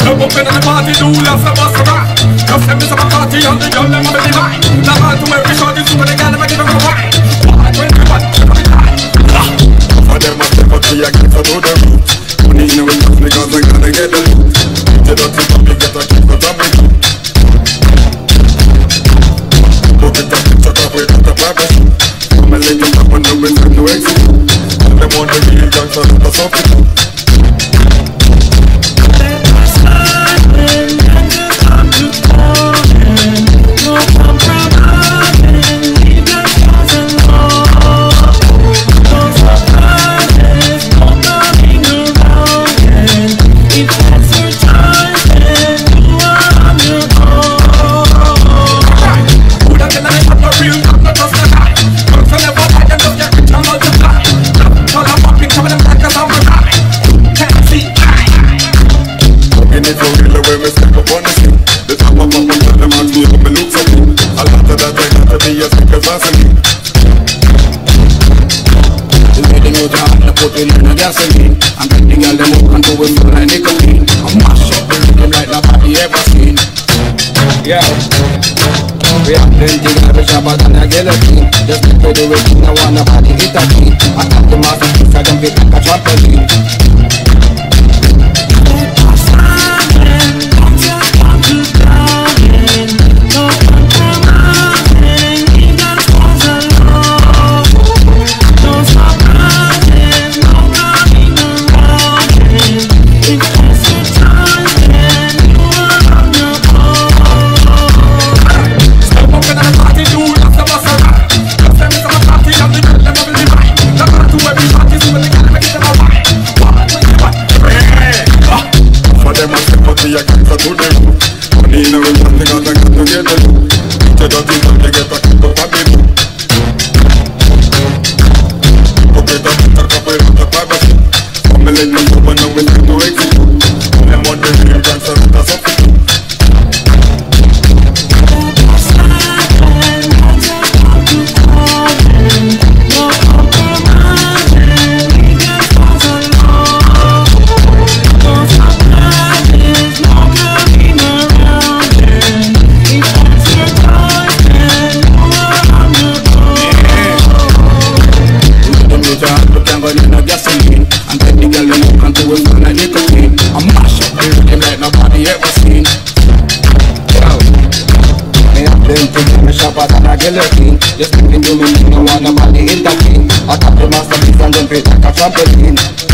Jump up in the party, do lots of us around. Just send me some party on the young them on the line. Now man to every shot is super, they gotta make it a wine. 121, for them I step up to your kids, I do the root. Money in the windows because I gotta get the loot. You don't think I'm get a kick for the root. Look at the picture of it at the privacy. I'm a lady up on the window to exit. And them on the real gangsters in the socket. Gasoline, and get the girl them up and do it full like nicotine. I mash up the rhythm like nobody ever seen. Yeah, we have plenty garbage shabba than a guillotine. Just make me do it, I want nobody hit a beat. I got the masterpiece, I jump it like a trampoline. Just make me do me thing, I want nobody intervene. I tap the masterpiece and jump it like a trampoline.